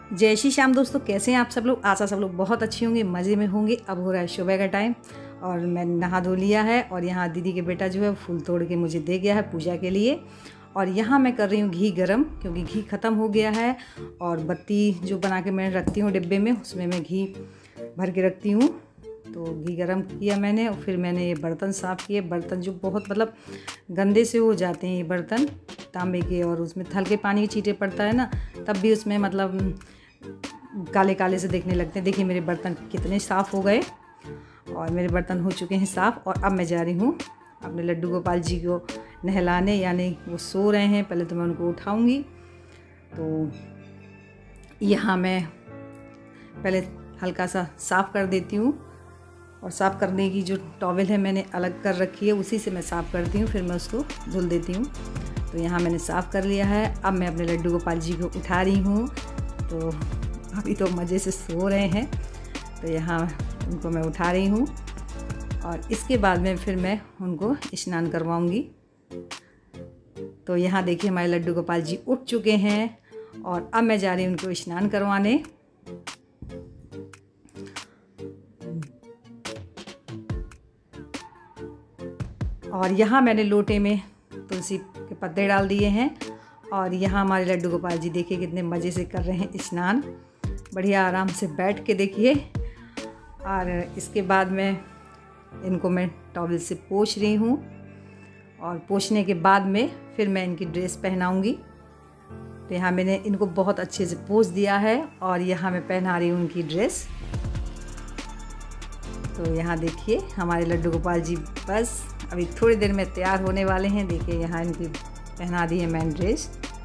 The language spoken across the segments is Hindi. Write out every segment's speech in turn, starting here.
जय श्री श्याम दोस्तों, कैसे हैं आप सब लोग। आशा सब लोग बहुत अच्छी होंगे, मज़े में होंगे। अब हो रहा है सुबह का टाइम और मैंने नहा धो लिया है और यहाँ दीदी के बेटा जो है फूल तोड़ के मुझे दे गया है पूजा के लिए। और यहाँ मैं कर रही हूँ घी गरम, क्योंकि घी ख़त्म हो गया है। और बत्ती जो बना के मैं रखती हूँ डिब्बे में, उसमें मैं घी भर के रखती हूँ। तो घी गरम किया मैंने और फिर मैंने ये बर्तन साफ़ किए। बर्तन जो बहुत मतलब गंदे से हो जाते हैं ये बर्तन तांबे के, और उसमें हल्के पानी के छींटे पड़ता है ना, तब भी उसमें मतलब काले काले से देखने लगते हैं। देखिए मेरे बर्तन कितने साफ़ हो गए और मेरे बर्तन हो चुके हैं साफ़। और अब मैं जा रही हूँ अपने लड्डू गोपाल जी को नहलाने, यानी वो सो रहे हैं। पहले तो मैं उनको उठाऊंगी। तो यहाँ मैं पहले हल्का सा साफ़ कर देती हूँ, और साफ़ करने की जो टॉवेल है मैंने अलग कर रखी है, उसी से मैं साफ़ करती हूँ, फिर मैं उसको धुल देती हूँ। तो यहाँ मैंने साफ़ कर लिया है। अब मैं अपने लड्डू गोपाल जी को उठा रही हूँ। तो अभी तो मज़े से सो रहे हैं, तो यहाँ उनको मैं उठा रही हूँ और इसके बाद में फिर मैं उनको स्नान करवाऊँगी। तो यहाँ देखिए हमारे लड्डू गोपाल जी उठ चुके हैं और अब मैं जा रही हूँ उनको स्नान करवाने। और यहाँ मैंने लोटे में तुलसी के पत्ते डाल दिए हैं। और यहाँ हमारे लड्डू गोपाल जी देखिए कितने मज़े से कर रहे हैं स्नान, बढ़िया आराम से बैठ के देखिए। और इसके बाद में इनको मैं टॉवल से पोंछ रही हूँ, और पोंछने के बाद में फिर मैं इनकी ड्रेस पहनाऊँगी। तो यहाँ मैंने इनको बहुत अच्छे से पोंछ दिया है और यहाँ मैं पहना रही हूँ उनकी ड्रेस। तो यहाँ देखिए हमारे लड्डू गोपाल जी बस अभी थोड़ी देर में तैयार होने वाले हैं। देखिए यहाँ इनकी पहना दी है मैंने ड्रेस।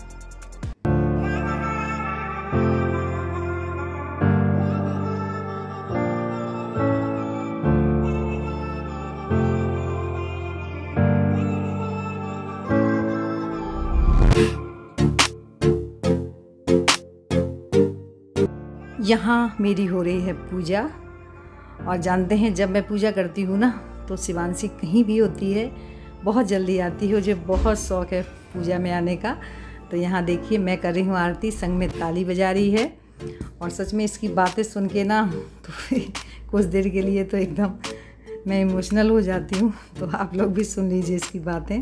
यहाँ मेरी हो रही है पूजा। और जानते हैं जब मैं पूजा करती हूँ ना, तो शिवांशी कहीं भी होती है बहुत जल्दी आती है। मुझे बहुत शौक़ है पूजा में आने का। तो यहाँ देखिए मैं कर रही हूँ आरती, संग में ताली बजा रही है। और सच में इसकी बातें सुन के ना तो कुछ देर के लिए तो एकदम मैं इमोशनल हो जाती हूँ। तो आप लोग भी सुन लीजिए इसकी बातें।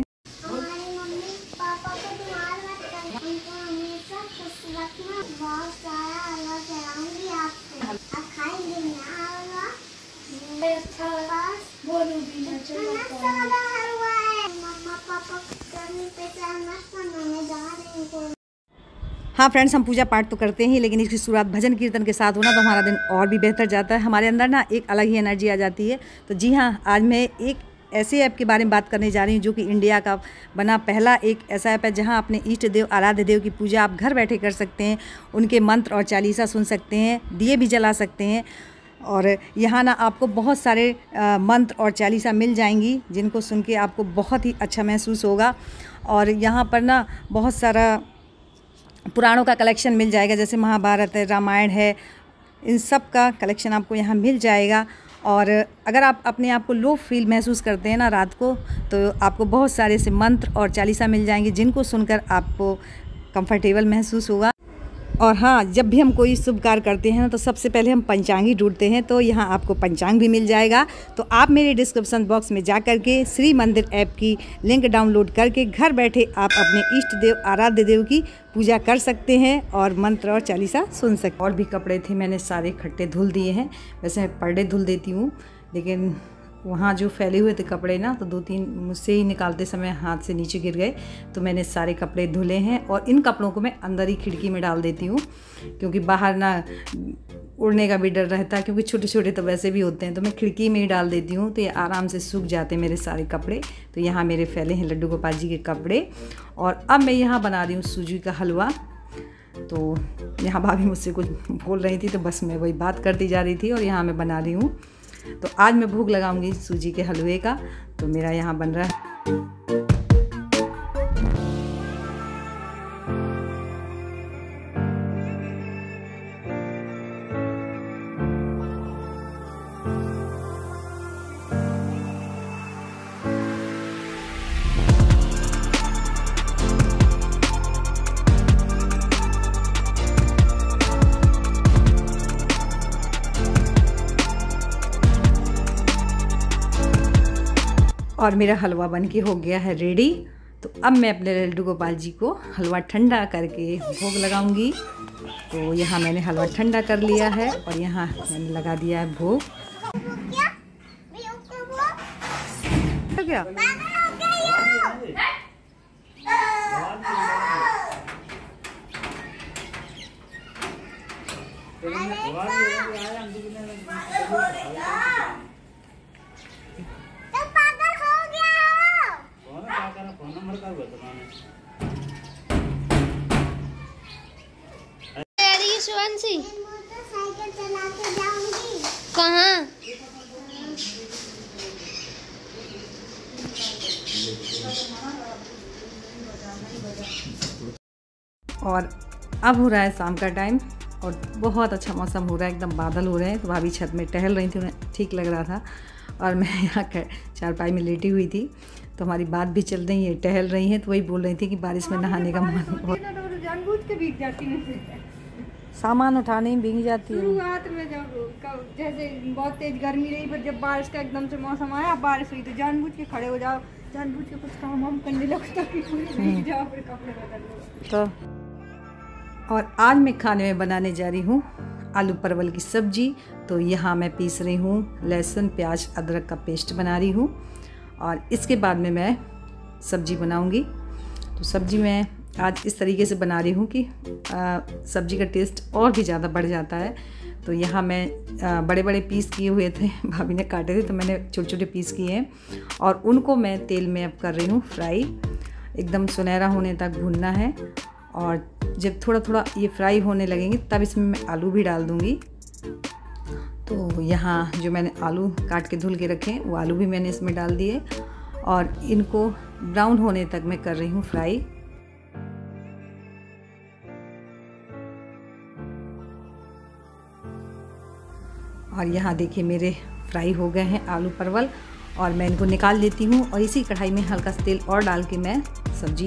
हाँ फ्रेंड्स, हम पूजा पाठ तो करते हैं, लेकिन इसकी शुरुआत भजन कीर्तन के साथ होना तो हमारा दिन और भी बेहतर जाता है। हमारे अंदर ना एक अलग ही एनर्जी आ जाती है। तो जी हाँ, आज मैं एक ऐसे ऐप के बारे में बात करने जा रही हूँ जो कि इंडिया का बना पहला एक ऐसा ऐप है जहाँ अपने इष्ट देव आराध्य देव की पूजा आप घर बैठे कर सकते हैं। उनके मंत्र और चालीसा सुन सकते हैं, दिए भी जला सकते हैं। और यहाँ ना आपको बहुत सारे मंत्र और चालीसा मिल जाएंगी, जिनको सुन के आपको बहुत ही अच्छा महसूस होगा। और यहाँ पर ना बहुत सारा पुराणों का कलेक्शन मिल जाएगा, जैसे महाभारत है, रामायण है, इन सब का कलेक्शन आपको यहाँ मिल जाएगा। और अगर आप अपने आप को लो फील महसूस करते हैं ना रात को, तो आपको बहुत सारे से मंत्र और चालीसा मिल जाएंगे, जिनको सुनकर आपको कंफर्टेबल महसूस होगा। और हाँ, जब भी हम कोई शुभ कार्य करते हैं तो सबसे पहले हम पंचांग ही ढूंढते हैं। तो यहाँ आपको पंचांग भी मिल जाएगा। तो आप मेरे डिस्क्रिप्शन बॉक्स में जा कर के श्री मंदिर ऐप की लिंक डाउनलोड करके घर बैठे आप अपने इष्ट देव आराध्य देव की पूजा कर सकते हैं और मंत्र और चालीसा सुन सकते हैं। और भी कपड़े थे, मैंने सारे इकट्ठे धुल दिए हैं। वैसे मैं पर डे धुल देती हूँ, लेकिन वहाँ जो फैले हुए थे कपड़े ना, तो 2-3 मुझसे ही निकालते समय हाथ से नीचे गिर गए। तो मैंने सारे कपड़े धुले हैं और इन कपड़ों को मैं अंदर ही खिड़की में डाल देती हूँ, क्योंकि बाहर ना उड़ने का भी डर रहता है, क्योंकि छोटे छोटे तो वैसे भी होते हैं। तो मैं खिड़की में ही डाल देती हूँ, तो ये आराम से सूख जाते हैं मेरे सारे कपड़े। तो यहाँ मेरे फैले हैं लड्डू गोपाल जी के कपड़े। और अब मैं यहाँ बना रही हूँ सूजी का हलवा। तो यहाँ भाभी मुझसे कुछ बोल रही थी, तो बस मैं वही बात करती जा रही थी और यहाँ मैं बना रही हूँ। तो आज मैं भोग लगाऊंगी सूजी के हलवे का। तो मेरा यहाँ बन रहा है। और मेरा हलवा बन के हो गया है रेडी। तो अब मैं अपने लड्डू गोपाल जी को हलवा ठंडा करके भोग लगाऊंगी। तो यहाँ मैंने हलवा ठंडा कर लिया है और यहाँ मैंने लगा दिया है भोग। क्या शिवांशी मोटरसाइकिल चला के जाऊंगी। कहाँ? और अब हो रहा है शाम का टाइम और बहुत अच्छा मौसम हो रहा है, एकदम बादल हो रहे हैं। तो भाभी छत में टहल रही थी, उन्हें ठीक लग रहा था और मैं यहाँ चारपाई में लेटी हुई थी। तो हमारी बात भी चल रही है, टहल रही हैं। तो वही बोल रही थी कि बारिश में नहाने का मन बहुत, सामान उठाने में भीग जाती है। शुरुआत में जब जैसे बहुत तेज गर्मी रही, पर जब बारिश का एकदम से मौसम आया, बारिश हुई, तो जानबूझ के खड़े हो जाओ, जानबूझ के कुछ काम हम करने लगो ताकि भीग जाओ, फिर कपड़े बदल लो। तो और आज मैं खाने में बनाने जा रही हूँ आलू परवल की सब्जी। तो यहाँ मैं पीस रही हूँ लहसुन प्याज अदरक का पेस्ट बना रही हूँ और इसके बाद में मैं सब्जी बनाऊँगी। तो सब्जी मैं आज इस तरीके से बना रही हूँ कि सब्जी का टेस्ट और भी ज़्यादा बढ़ जाता है। तो यहाँ मैं बड़े बड़े पीस किए हुए थे, भाभी ने काटे थे, तो मैंने छोटे छोटे पीस किए हैं और उनको मैं तेल में अब कर रही हूँ फ्राई। एकदम सुनहरा होने तक भूनना है और जब थोड़ा थोड़ा ये फ्राई होने लगेंगे तब इसमें मैं आलू भी डाल दूँगी। तो यहाँ जो मैंने आलू काट के धुल के रखे हैं वो आलू भी मैंने इसमें डाल दिए और इनको ब्राउन होने तक मैं कर रही हूँ फ्राई। और यहाँ देखिए मेरे फ्राई हो गए हैं आलू परवल और मैं इनको निकाल लेती हूँ और इसी कढ़ाई में हल्का सा तेल और डाल के मैं सब्जी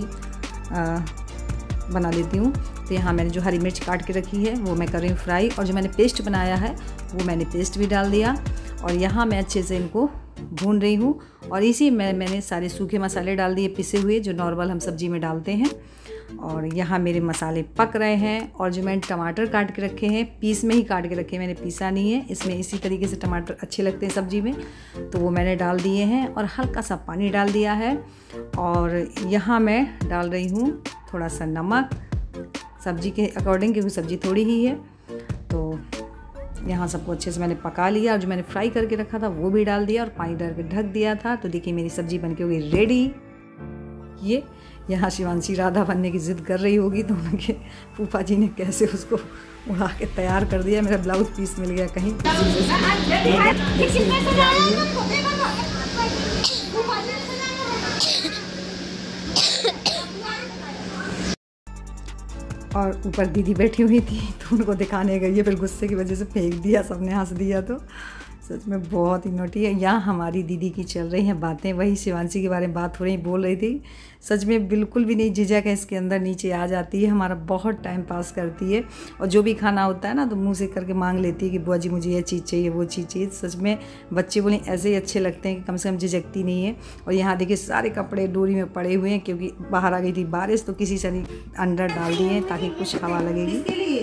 बना लेती हूँ। तो यहाँ मैंने जो हरी मिर्च काट के रखी है वो मैं कर रही हूँ फ्राई और जो मैंने पेस्ट बनाया है वो मैंने पेस्ट भी डाल दिया और यहाँ मैं अच्छे से इनको भून रही हूँ। और इसी में मैंने सारे सूखे मसाले डाल दिए पिसे हुए, जो नॉर्मल हम सब्जी में डालते हैं। और यहाँ मेरे मसाले पक रहे हैं और जो मैंने टमाटर काट के रखे हैं, पीस में ही काट के रखे हैं, मैंने पीसा नहीं है। इसमें इसी तरीके से टमाटर अच्छे लगते हैं सब्जी में, तो वो मैंने डाल दिए हैं और हल्का सा पानी डाल दिया है। और यहाँ मैं डाल रही हूँ थोड़ा सा नमक सब्जी के अकॉर्डिंग, क्योंकि सब्जी थोड़ी ही है। तो यहाँ सबको अच्छे से मैंने पका लिया और जो मैंने फ्राई करके रखा था वो भी डाल दिया और पानी डाल के ढक दिया था। तो देखिए मेरी सब्जी बनके हो गई रेडी। ये यहाँ शिवांशी राधा बनने की ज़िद कर रही होगी, तो उनके फूफा जी ने कैसे उसको उड़ा के तैयार कर दिया। मेरा ब्लाउज पीस मिल गया कहीं। और ऊपर दीदी बैठी हुई थी तो उनको दिखाने गई है, फिर गुस्से की वजह से फेंक दिया, सबने हंस दिया। तो सच में बहुत ही नोटी है। यहाँ हमारी दीदी की चल रही हैं बातें, वही शिवांशी के बारे में बात हो रही, बोल रही थी। सच में बिल्कुल भी नहीं झिझक है इसके अंदर, नीचे आ जाती है, हमारा बहुत टाइम पास करती है। और जो भी खाना होता है ना तो मुंह से करके मांग लेती है कि बुआ जी मुझे ये चीज़ चाहिए, वो चीज़ चाहिए। सच में बच्चे बोले ऐसे ही अच्छे लगते हैं कि कम से कम झिझकती नहीं है। और यहाँ देखिए सारे कपड़े डोरी में पड़े हुए हैं, क्योंकि बाहर आ गई थी बारिश, तो किसी से अंदर डाल दिए हैं ताकि कुछ हवा लगेगी।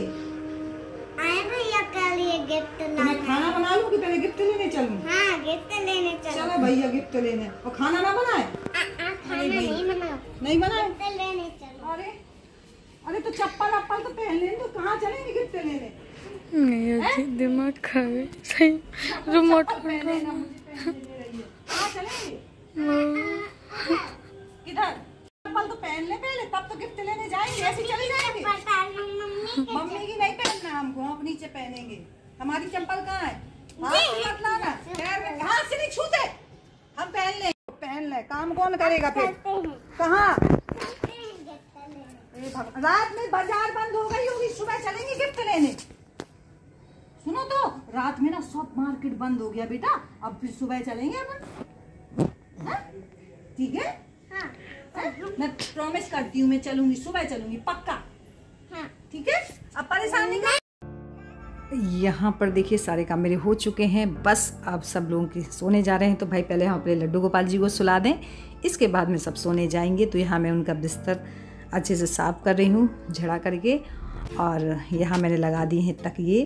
मैं खाना बना लूं कि पहले गिफ्ट लेने चलूं? हाँ, गिफ्ट लेने चलो भैया गिफ्ट लेने। और खाना ना बनाए? खाना नहीं बनाओ। नहीं बनाए? गिफ्ट लेने चलो। अरे तो चप्पल वप्पल तो पहन लें, तो कहाँ चलेंगे गिफ्ट लेने? नहीं दिमाग खा गए सही। रिमोट कहाँ चलेंगे? किधर? चप्पल तो पहन ले पहले, तब तो गिफ्ट लेने जाएंगे। ऐसे चले जाएंगे? मम्मी की नहीं पहनना हमको, हम नीचे पहनेंगे। हमारी चप्पल कहाँ है? मत लाना, पैर में हाथ से नहीं छूते, हम पहन ले। काम कौन करेगा फिर? कहाँ? रात में बाजार बंद हो गई होगी, सुबह चलेंगे गिफ्ट लेने। सुनो तो, रात में ना सब मार्केट बंद हो गया बेटा, अब फिर सुबह चलेंगे अपन। ठीक है? मैं प्रॉमिस करती हूँ, मैं चलूंगी, सुबह चलूंगी पक्का। ठीक है? अब परेशान नहीं कर। यहाँ पर देखिए सारे काम मेरे हो चुके हैं, बस अब सब लोगों के सोने जा रहे हैं। तो भाई पहले हम अपने लड्डू गोपाल जी को सुला दें, इसके बाद में सब सोने जाएंगे। तो यहाँ मैं उनका बिस्तर अच्छे से साफ़ कर रही हूँ झड़ा करके, और यहाँ मैंने लगा दिए हैं तकिए।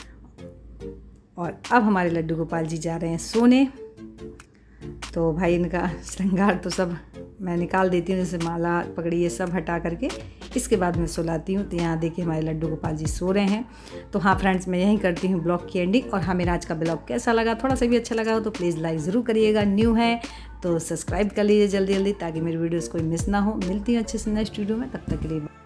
और अब हमारे लड्डू गोपाल जी जा रहे हैं सोने। तो भाई इनका श्रृंगार तो सब मैं निकाल देती हूँ, जैसे माला पगड़ी ये सब हटा करके इसके बाद मैं सुलाती हूँ। तो यहाँ देखिए हमारे लड्डू गोपाल जी सो रहे हैं। तो हाँ फ्रेंड्स, मैं यहीं करती हूँ ब्लॉग की एंडिंग। और हाँ, मेरा आज का ब्लॉग कैसा लगा, थोड़ा सा भी अच्छा लगा हो तो प्लीज़ लाइक ज़रूर करिएगा। न्यू है तो सब्सक्राइब कर लीजिए जल्दी जल्दी, ताकि मेरी वीडियोज़ कोई मिस ना हो। मिलती हूँ अच्छे से नेक्स्ट वीडियो में, तब तक के लिए।